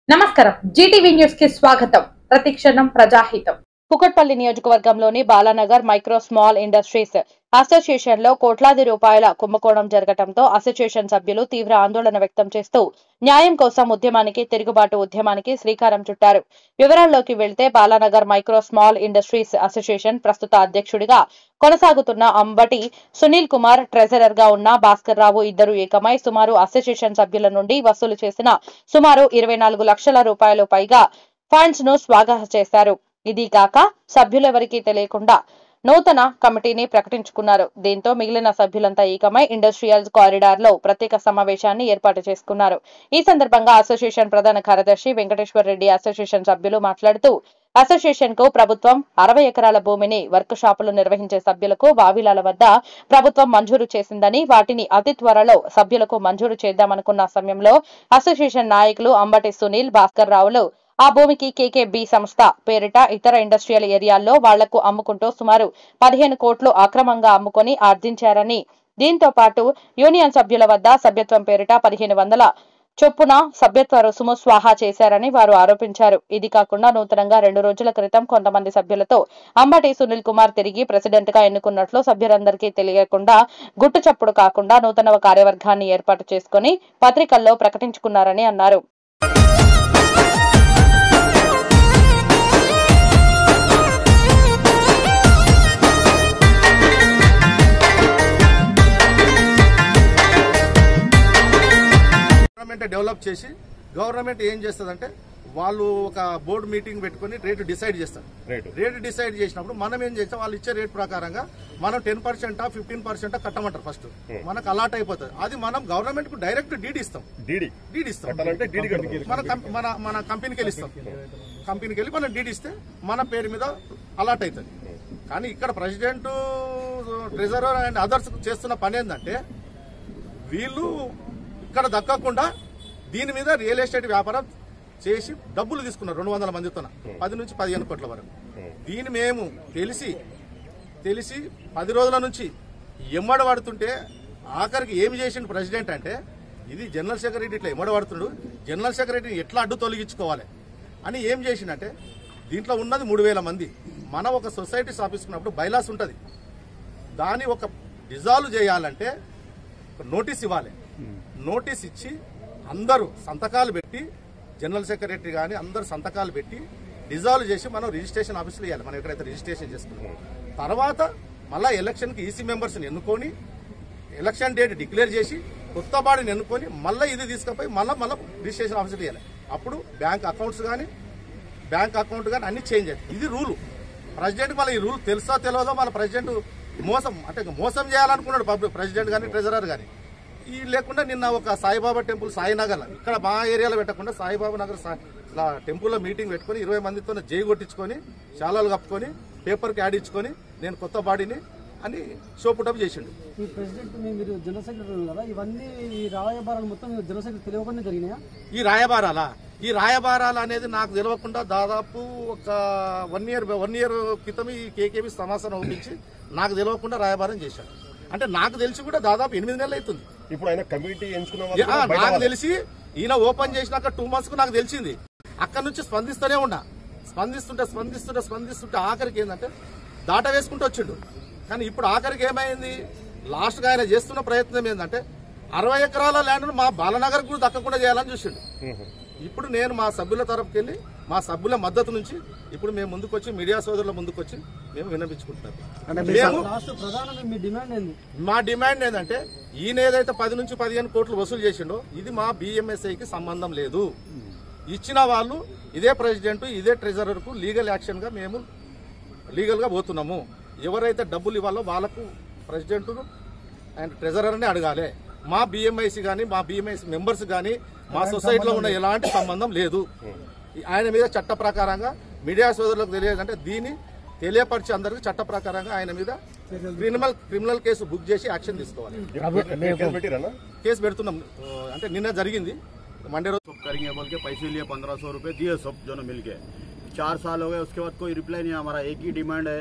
నమస్కారం Zee TV news కి స్వాగతం. ప్రతిక్షణం ప్రజాహితం. కుకట్పల్లి నియోజకవర్గంలోని Balanagar micro small industries association లో కోట్లాది రూపాయల కుంభకోణం జరగడంతో అసోసియేషన్ సభ్యులు తీవ్ర ఆందోళన వ్యక్తం చేస్తూ న్యాయం కోసం ఉద్యమానికి తిరుగుబాటు ఉద్యమానికి శ్రీకారం చుట్టారు. వివరాల్లోకి వెళ్తే Balanagar micro small industries association ప్రస్తుత అధ్యక్షుడిగా కొనసాగుతున్న అంబటి సునీల్ కుమార్, ట్రెజరర్ గా ఉన్న భాస్కర్ రావు ఇద్దరు ఏకమై సుమారు అసోసియేషన్ సభ్యుల నుండి వసూలు చేసిన సుమారు 24 లక్షల రూపాయలు పైగా ఫండ్స్ ను స్వాగతం చేశారు. ఇది కాక సభ్యులెవరికీ తెలియకుండా నూతన కమిటీని ప్రకటించుకున్నారు. దీంతో మిగిలిన సభ్యులంతా ఏకమై ఇండస్ట్రియల్ కారిడార్ లో ప్రత్యేక సమావేశాన్ని ఏర్పాటు చేసుకున్నారు. ఈ సందర్భంగా అసోసియేషన్ ప్రధాన కార్యదర్శి వెంకటేశ్వర్ రెడ్డి అసోసియేషన్ సభ్యులు మాట్లాడుతూ అసోసియేషన్ కు ప్రభుత్వం 60 ఎకరాల భూమిని వర్క్ షాపులు నిర్వహించే సభ్యులకు వావిలాల వద్ద ప్రభుత్వం మంజూరు చేసిందని, వాటిని అతి త్వరలో సభ్యులకు మంజూరు చేద్దామనుకున్న సమయంలో అసోసియేషన్ నాయకులు అంబటి సునీల్, భాస్కర్ రావులు ఆ భూమికి కేకేబీ సంస్థ పేరిట ఇతర ఇండస్ట్రియల్ ఏరియాల్లో వాళ్లకు అమ్ముకుంటూ సుమారు 15 కోట్లు అక్రమంగా అమ్ముకొని ఆర్జించారని, దీంతో పాటు యూనియన్ సభ్యుల వద్ద సభ్యత్వం పేరిట 1500 చొప్పున సభ్యత్వ రుసుము స్వాహా చేశారని వారు ఆరోపించారు. ఇది కాకుండా నూతనంగా 2 రోజుల క్రితం కొంతమంది సభ్యులతో అంబటి సునీల్ కుమార్ తిరిగి ప్రెసిడెంట్ గా ఎన్నుకున్నట్లు సభ్యులందరికీ తెలియకుండా గుట్టు చప్పుడు కాకుండా నూతన కార్యవర్గాన్ని ఏర్పాటు చేసుకుని పత్రికల్లో ప్రకటించుకున్నారని అన్నారు. డెవలప్ చేసి గవర్నమెంట్ ఏం చేస్తుందంటే వాళ్ళు ఒక బోర్డు మీటింగ్ పెట్టుకుని రేటు డిసైడ్ చేస్తారు. రేటు డిసైడ్ చేసినప్పుడు మనం ఏం చేస్తాం, వాళ్ళు ఇచ్చే రేట్ ప్రకారంగా మనం 10% 15% కట్టమంటారు. ఫస్ట్ మనకు అలాట్ అయిపోతుంది. అది మనం గవర్నమెంట్ కు డైరెక్ట్ డీడీ ఇస్తాం. మన కంపెనీకి వెళ్ళి ఇస్తాం. కంపెనీకి వెళ్ళి మనం డీడీ ఇస్తే మన పేరు మీద అలాట్ అవుతుంది. కానీ ఇక్కడ ప్రెసిడెంట్, ట్రెజరర్ అండ్ అదర్స్ చేస్తున్న పని ఏంటంటే వీళ్ళు ఇక్కడ దక్కకుండా దీని మీద రియల్ ఎస్టేట్ వ్యాపారం చేసి డబ్బులు తీసుకున్నారు 200 మందితో 10 నుంచి 15 కోట్ల వరకు. దీన్ని మేము తెలిసి 10 రోజుల నుంచి ఎమ్మడబడుతుంటే ఆఖరికి ఏమి చేసిండు ప్రెసిడెంట్ అంటే, ఇది జనరల్ సెక్రటరీ ఇట్లా ఎమ్మడబడుతుండు, జనరల్ సెక్రటరీని ఎట్లా అడ్డు తొలగించుకోవాలి అని ఏం చేసిండంటే, దీంట్లో ఉన్నది 3000 మంది. మనం ఒక సొసైటీ స్థాపించుకున్నప్పుడు బైలాస్ ఉంటుంది. దాన్ని ఒక డిజాల్వ్ చేయాలంటే నోటీస్ ఇవ్వాలి. నోటీస్ ఇచ్చి అందరూ సంతకాలు పెట్టి, జనరల్ సెక్రటరీ కానీ అందరూ సంతకాలు పెట్టి డిజాల్వ్ చేసి మనం రిజిస్ట్రేషన్ ఆఫీసులో ఇవ్వాలి. మనం ఎక్కడైతే రిజిస్ట్రేషన్ చేసుకున్నాం తర్వాత మళ్ళీ ఎలక్షన్కి ఈసీ మెంబర్స్ని ఎన్నుకొని ఎలక్షన్ డేట్ డిక్లేర్ చేసి కొత్త బాడీని ఎన్నుకొని మళ్ళీ ఇది తీసుకుపోయి మళ్ళీ రిజిస్ట్రేషన్ ఆఫీసులో ఇవ్వాలి. అప్పుడు బ్యాంక్ అకౌంట్ కానీ అన్ని చేంజ్ అవుతాయి. ఇది రూలు. ప్రెసిడెంట్ మళ్ళీ ఈ రూల్ తెలుసో తెలియదో మన ప్రెసిడెంట్ మోసం చేయాలనుకున్నాడు ప్రెసిడెంట్ కానీ ట్రెజరర్ కానీ. ఈ లేకుండా నిన్న ఒక సాయిబాబా టెంపుల్ సాయినగర్ ఇక్కడ మా ఏరియాలో పెట్టకుండా సాయిబాబా నగర్ టెంపుల్లో మీటింగ్ పెట్టుకుని 20 మందితో జై కొట్టించుకొని శాలాలు కప్పుకొని పేపర్కి యాడ్ ఇచ్చుకొని నేను కొత్త బాడీని అని షోపుటప్ చేసిండు. ఈ ప్రెసిడెంట్ మీరు జనరల్ సెక్రటరీ కదా, ఇవన్నీ ఈ రాయబారాలు మొత్తం జనరల్ సెక్రటరీ తెలియకుండా జరిగినాయా? ఈ రాయబారాలు అనేది నాకు తెలియకుండా దాదాపు ఒక 1 ఇయర్ క్రితం ఈ కేకేబీ సమాసనం ఒప్పించి నాకు తెలియకుండా రాయబారం చేశాడు. అంటే నాకు తెలిసి కూడా దాదాపు 8 నెలలు అవుతుంది. ఇప్పుడు ఆయన కమిటీ నాకు తెలిసి ఈయన ఓపెన్ చేసినాక 2 months కు నాకు తెలిసింది. అక్కడ నుంచి స్పందిస్తూనే ఉన్నా. స్పందిస్తుంటే ఆఖరికి ఏంటంటే దాట వేసుకుంటూ వచ్చిండు. కానీ ఇప్పుడు ఆఖరికి ఏమైంది, లాస్ట్ గా ఆయన చేస్తున్న ప్రయత్నం ఏంటంటే 60 ఎకరాల ల్యాండ్ మా బాలనగర్ కూడా దక్కకుండా చేయాలని చూసిండు. ఇప్పుడు నేను మా సభ్యుల తరఫుకి వెళ్ళి మా సభ్యుల మద్దతు నుంచి ఇప్పుడు మేము ముందుకొచ్చి మీడియా సోదరుల ముందుకొచ్చి మేము విన్నపించుకుంటున్నాం. మా డిమాండ్ ఏంటంటే ఈయన ఏదైతే 10 నుంచి 15 కోట్లు వసూలు చేసిండో ఇది మా BMSIకి సంబంధం లేదు. ఇచ్చిన వాళ్ళు ఇదే ప్రెసిడెంట్, ఇదే ట్రెజరర్ కు లీగల్ యాక్షన్ గా మేము లీగల్ గా పోతున్నాము. ఎవరైతే డబ్బులు ఇవ్వాలో వాళ్ళకు ప్రెసిడెంట్ అండ్ ట్రెజరర్ ని అడగాలి. మా BMIC కానీ మా BMIC మెంబర్స్ కానీ మా సొసైటీలో ఉన్న ఎలాంటి సంబంధం లేదు. ఆయన మీద చట్ట ప్రకారంగా మీడియా సోదరులకు తెలియదంటే దీన్ని తెలియపరిచి అందరికి చట్ట ప్రకారంగా ఆయన మీద క్రిమినల్ కేసు బుక్ చేసి యాక్షన్ తీసుకోవాలి. కేసు పెడుతున్నాం. అంటే నిన్న జరిగింది मंडे रोज करेंगे बोल के पैसे लिए 1500 रुपये दिए सब जो मिल के 4 साल हो गए। उसके बाद कोई रिप्लाई नहीं। हमारा एक ही डिमांड है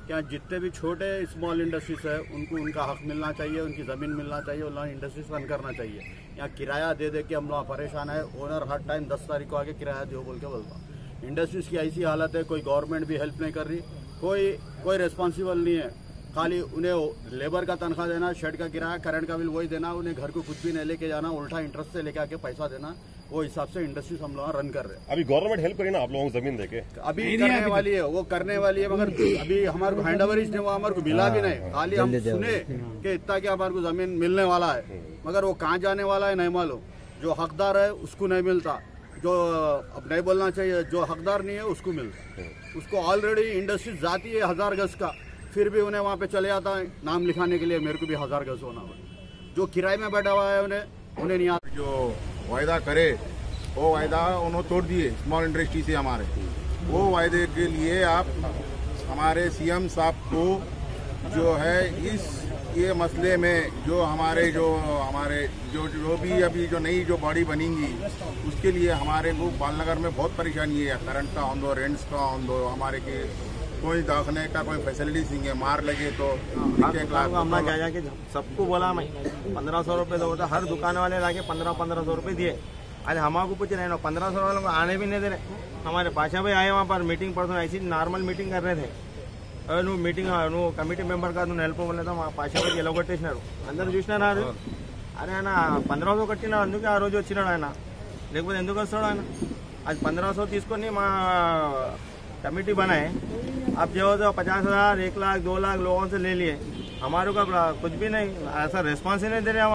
यहाँ जितने भी छोटे स्मॉल इंडस्ट्रीज है उनको उनका हक मिलना चाहिए, उनकी ज़मीन मिलना चाहिए, उन्हें इंडस्ट्रीज रन करना चाहिए। यहाँ किराया दे दे के हम लोग परेशान है। ओनर हर टाइम 10 तारीख को आके किराया दो बोल के बोलता। इंडस्ट्रीज की ऐसी हालत है, कोई गवर्नमेंट भी हेल्प नहीं कर रही, कोई रिस्पॉन्सिबल नहीं है। खाली उन्हें लेबर का तनख्वाह देना, शेड का किराया, करंट का बिल वही देना, उन्हें घर को कुछ भी नहीं लेके जाना, उल्टा इंटरेस्ट से लेके आके पैसा देना। वो हिसाब से इंडस्ट्रीज हम लोग रन कर रहे हैं। अभी गवर्नमेंट हेल्प करी ना आप लोगों को जमीन देके? अभी करने वाली है, वो करने वाली है, मगर अभी हमारे को हैंड ओवर वो हमारे को मिला भी नहीं। खाली हम सुने कि इतना क्या हमारे को जमीन मिलने वाला है, मगर वो कहाँ जाने वाला है नहीं मालूम। जो हकदार है उसको नहीं मिलता, जो अब नहीं बोलना चाहिए, जो हकदार नहीं है उसको मिलता। उसको ऑलरेडी इंडस्ट्रीज जाती है 1000 गज का, फिर भी उन्हें वहाँ पे चले जाता है नाम लिखाने के लिए। मेरे को भी 1000 गज होना है। जो किराए में बैठा हुआ है उन्हें नहीं आता। जो वायदा करे वो वायदा उन्होंने तोड़ दिए स्मॉल इंडस्ट्री से हमारे। वो वायदे के लिए आप हमारे सीएम साहब को जो है ये मसले में जो हमारे जो भी अभी जो नई जो बॉडी बनेंगी उसके लिए हमारे को बालनगर में बहुत परेशानी है। करंट का हों दो, रेंट्स का हों दो, हमारे के कोई दाखने का कोई फैसिलिटीज नहीं है। मार लगे तो हमने क्या जाके सबको बोला मैं 1500 रुपये दो, हर दुकान वाले लाके 1500 रुपये दिए। आज हमारे को पूछ रहे हैं 1500 वालों को आने भी नहीं दे रहे। हमारे पाशा भाई आए वहाँ पर मीटिंग पर्सन, ऐसी नॉर्मल मीटिंग कर रहे थे। मीटिंग कमिटी मेंबर का हेल्प बोले तो पाशा भाई ఎలా కొట్టేసినారు అందరూ చూసినారు। అరే ఆయన 1500 కట్టినా అందుకే ఆ రోజు వచ్చినాడు ఆయన, లేకపోతే ఎందుకు వస్తాడు ఆయన? आज 1500 తీసుకొని మా कमेटी बनाए। अब जो 50,000, 1 लाख, 2 लाख लोगों से ले लिए, हमारे को कुछ भी नहीं, ऐसा रिस्पॉन्स ही नहीं दे रहे।